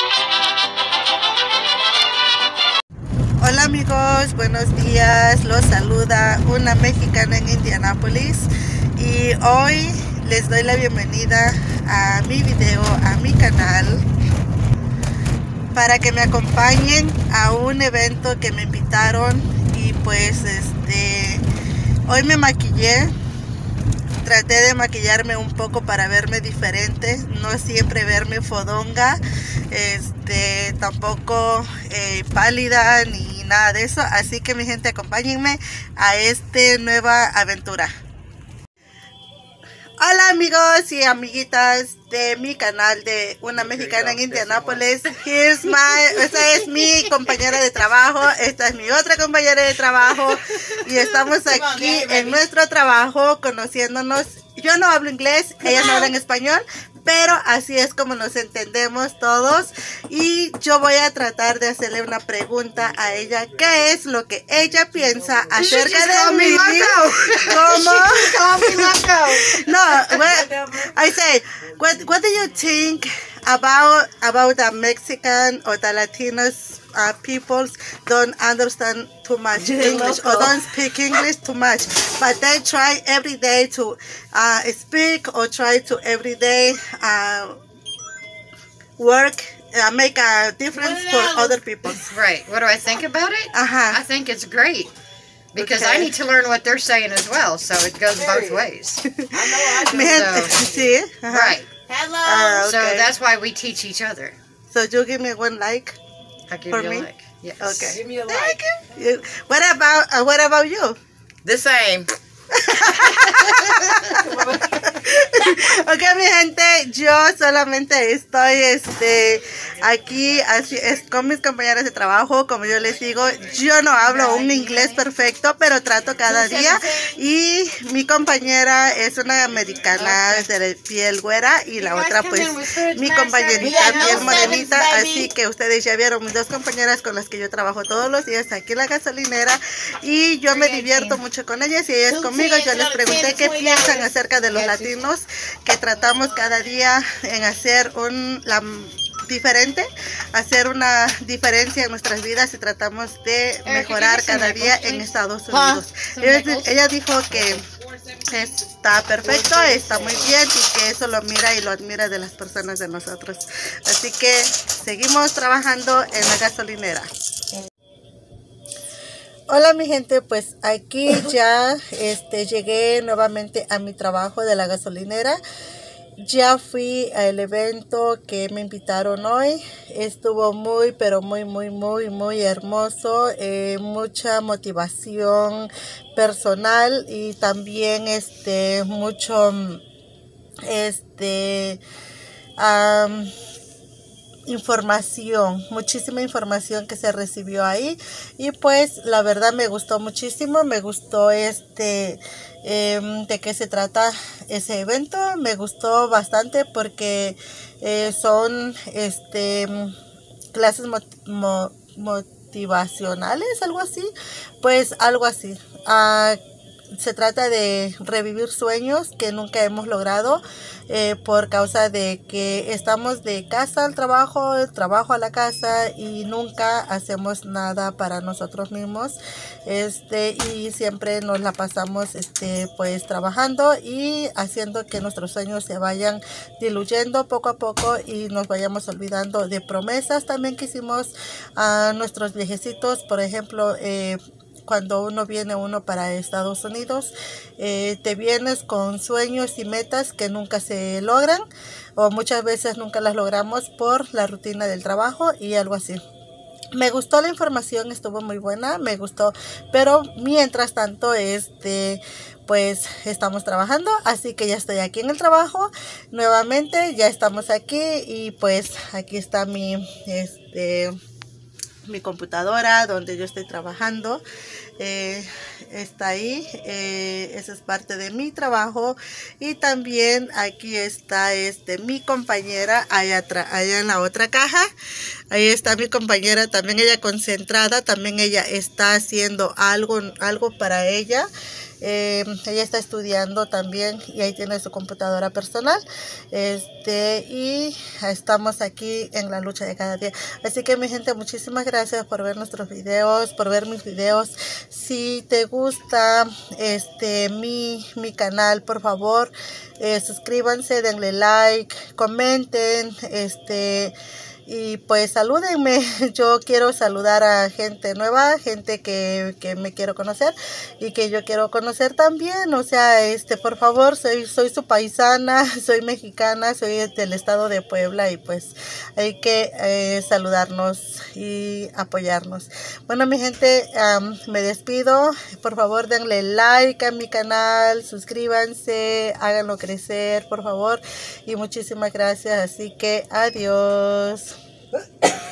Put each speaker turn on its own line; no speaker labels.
Hola amigos, buenos días, los saluda una mexicana en Indianápolis y hoy les doy la bienvenida a mi video, a mi canal, para que me acompañen a un evento que me invitaron y pues hoy me maquillé. Traté de maquillarme un poco para verme diferente, no siempre verme fodonga, tampoco pálida ni nada de eso. Así que mi gente, acompáñenme a esta nueva aventura. Hola amigos y amiguitas de mi canal de una mexicana en Indianápolis. Esta es mi compañera de trabajo, esta es mi otra compañera de trabajo y estamos aquí en nuestro trabajo conociéndonos. Yo no hablo inglés, ellas no hablan español, pero así es como nos entendemos todos y yo voy a tratar de hacerle una pregunta a ella. ¿Qué es lo que ella piensa acerca de mí? ¿Cómo? No, I say, what do you think about the Mexican or the Latinos peoples don't understand too much English or don't speak English too much, but they try every day to speak or try to every day work, make a difference for other people.
Right. What do I think about it? I think it's great. Because
Okay.
I need to learn what they're saying as well, so it goes both ways.
See?
Right.
Hello.
So
Okay.
that's why we teach each other.
So you give me one like
I give
for
you
me?
a like. Yes.
Okay.
Give me a like.
Thank you. What about you?
The same.
Ok, mi gente, yo solamente estoy aquí con mis compañeras de trabajo. Como yo les digo, yo no hablo un inglés perfecto, pero trato cada día. Y mi compañera es una americana de piel güera y la otra pues mi compañerita piel morenita. Así que ustedes ya vieron mis dos compañeras con las que yo trabajo todos los días aquí en la gasolinera y yo me divierto mucho con ellas y ellas conmigo. Yo les pregunté qué piensan acerca de los latinos, que tratamos cada día en hacer hacer una diferencia en nuestras vidas y tratamos de mejorar cada día en Estados Unidos. Ella dijo que está perfecto, está muy bien y que eso lo mira y lo admira de las personas de nosotros. Así que seguimos trabajando en la gasolinera. Hola mi gente, pues aquí ya llegué nuevamente a mi trabajo de la gasolinera. Ya fui al evento que me invitaron hoy. Estuvo muy, pero muy hermoso. Mucha motivación personal y también mucho información, muchísima información que se recibió ahí y pues la verdad me gustó muchísimo. Me gustó de qué se trata ese evento. Me gustó bastante porque son clases motivacionales, algo así, pues algo así. Se trata de revivir sueños que nunca hemos logrado por causa de que estamos de casa al trabajo, del trabajo a la casa y nunca hacemos nada para nosotros mismos. Y siempre nos la pasamos pues trabajando y haciendo que nuestros sueños se vayan diluyendo poco a poco y nos vayamos olvidando de promesas también que hicimos a nuestros viejecitos. Por ejemplo, cuando viene para Estados Unidos, te vienes con sueños y metas que nunca se logran o muchas veces nunca las logramos por la rutina del trabajo y algo así. Me gustó la información, estuvo muy buena, me gustó, pero mientras tanto pues estamos trabajando, así que ya estoy aquí en el trabajo nuevamente, ya estamos aquí y pues aquí está mi computadora donde yo estoy trabajando. Está ahí, esa es parte de mi trabajo y también aquí está mi compañera allá en la otra caja. Ahí está mi compañera, también ella concentrada, también ella está haciendo algo para ella. ella está estudiando también y ahí tiene su computadora personal. Y estamos aquí en la lucha de cada día. Así que mi gente, muchísimas gracias por ver nuestros videos, por ver mis videos. Si te gusta mi canal, por favor, suscríbanse, denle like, comenten, y pues salúdenme. Yo quiero saludar a gente nueva, gente que me quiero conocer y que yo quiero conocer también. O sea, por favor, soy su paisana, soy mexicana, soy del estado de Puebla y pues hay que saludarnos y apoyarnos. Bueno, mi gente, me despido. Por favor, denle like a mi canal, suscríbanse, háganlo crecer, por favor. Y muchísimas gracias. Así que adiós.